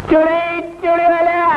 चुड़ी चुड़ी वाला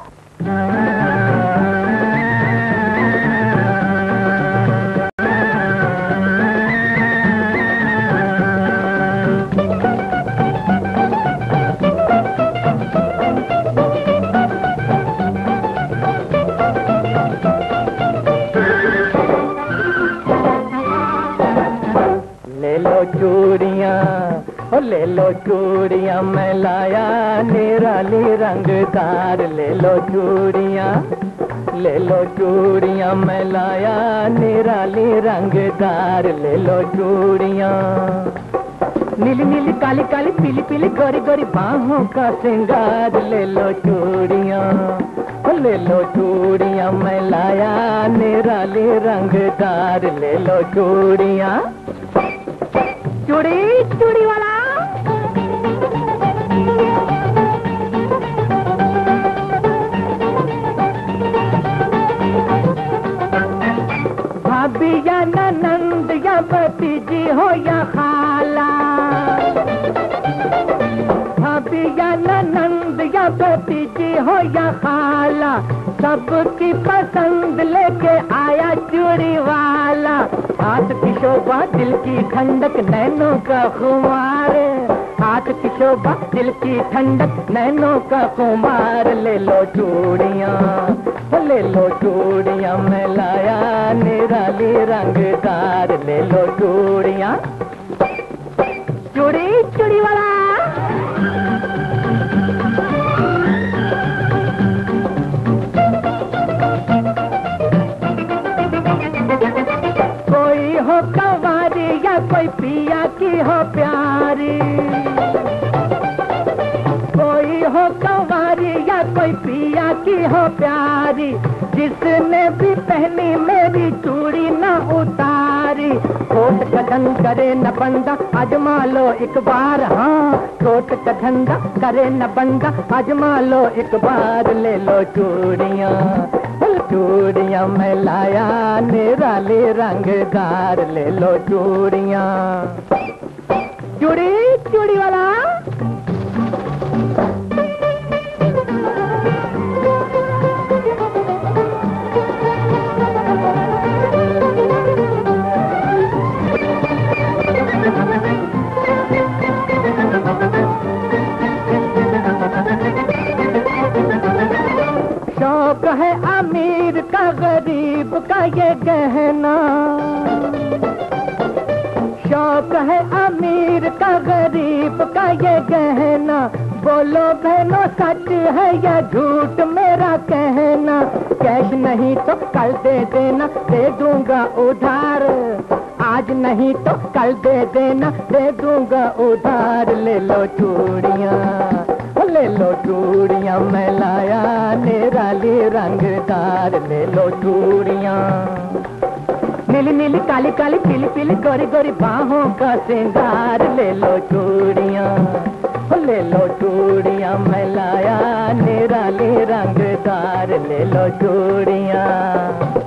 चूड़ियाँ ले लो चूड़ियाँ मैं लाया निराली रंगदार। ले लो चूड़ियाँ ले लो चूड़ियाँ मैं लाया निराली रंगदार। ले लो चूड़ियाँ नीली नीली काली काली पीली पीली गोरी गोरी बाहों का श्रृंगार। ले लो चूड़ियाँ ले लो चूड़ियाँ मैं लाया निराली रंगदार। ले लो चूड़ियाँ चूड़ी चूड़ी वाला भाभी या ननंद या भतीजी हो या खाला, भाभी या ननंद या भतीजी हो या खाला, सबकी पसंद लेके आया चूड़ी वाला। हाथ की शोभा दिल की ठंडक नैनों का खुमार। हाथ की शोभा दिल की ठंडक नैनों का खुमार। ले लो चूड़ियाँ ले लो चूड़ियाँ मैं लाया निराली रंगदार। ले लो चूड़ियाँ चूड़ी चूड़ी वाला हो कंवारी या कोई पिया की हो प्यारी, कोई हो कंवारी या कोई पिया की हो प्यारी, जिसने भी पहनी मेरी चूड़ी न उतारी। कोट का धन करे न बंदा आजमा लो एक बार। हाँ कोट का धंधा करे न बंदा आजमा लो एक बार। ले लो चूड़ियाँ चूड़ियाँ मैं लाया निराली रंगदार। ले लो चूड़ियाँ चूड़ी चूड़ी वाला शौक है अमीर का गरीब का ये गहना, शौक है अमीर का गरीब का ये गहना। बोलो बहनों सच है या झूठ मेरा कहना। कैश नहीं तो कल दे देना दे दूंगा उधार। आज नहीं तो कल दे देना दे दूंगा उधार। ले लो चूड़ियाँ ले लो चूड़ियाँ मैं लाया निराली रंगदार। ले लो चूड़ियाँ नीली नीली काली काली पीली पीली गोरी गोरी बाहों का श्रृंगार। ले लो चूड़ियाँ ले लो चूड़ियाँ मैं लाया निराली रंगदार। ले लो चूड़ियाँ